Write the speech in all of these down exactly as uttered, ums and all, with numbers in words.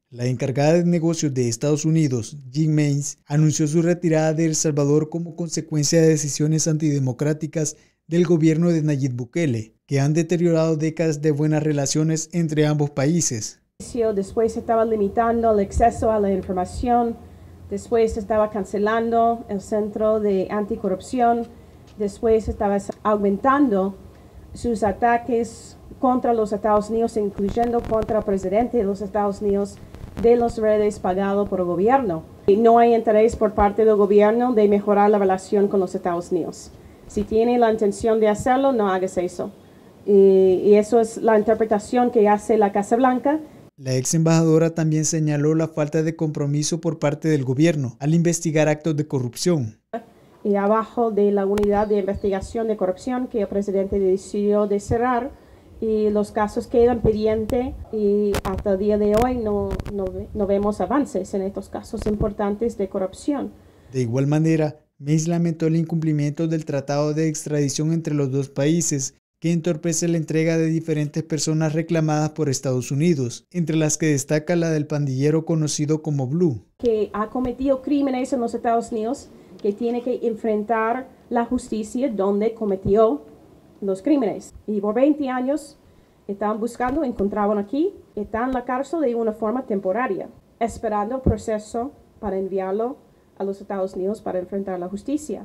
La encargada de negocios de Estados Unidos, Jean Mains, anunció su retirada de El Salvador como consecuencia de decisiones antidemocráticas del gobierno de Nayib Bukele, que han deteriorado décadas de buenas relaciones entre ambos países. Después estaba limitando el acceso a la información, después estaba cancelando el Centro de Anticorrupción, después estaba aumentando sus ataques contra los Estados Unidos, incluyendo contra el presidente de los Estados Unidos, de las redes pagadas por el gobierno. Y no hay interés por parte del gobierno de mejorar la relación con los Estados Unidos. Si tiene la intención de hacerlo, no hagas eso. Y, y eso es la interpretación que hace la Casa Blanca. La ex embajadora también señaló la falta de compromiso por parte del gobierno al investigar actos de corrupción. Y abajo de la unidad de investigación de corrupción que el presidente decidió de cerrar, y los casos quedan pendientes y hasta el día de hoy no, no, no vemos avances en estos casos importantes de corrupción. De igual manera, Mains lamentó el incumplimiento del tratado de extradición entre los dos países, que entorpece la entrega de diferentes personas reclamadas por Estados Unidos, entre las que destaca la del pandillero conocido como Blue, que ha cometido crímenes en los Estados Unidos, que tiene que enfrentar la justicia donde cometió los crímenes. Y por veinte años estaban buscando, encontraban aquí, está en la cárcel de una forma temporaria, esperando el proceso para enviarlo a los Estados Unidos para enfrentar la justicia.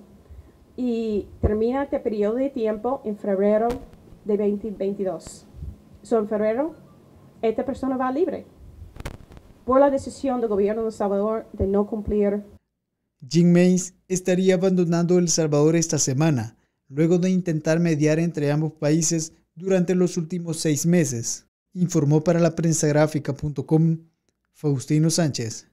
Y termina este periodo de tiempo en febrero de veinte veintidós. So, en febrero, esta persona va libre por la decisión del gobierno de El Salvador de no cumplir. Jean Mains estaría abandonando El Salvador esta semana, luego de intentar mediar entre ambos países durante los últimos seis meses, informó para la prensa gráfica punto com Faustino Sánchez.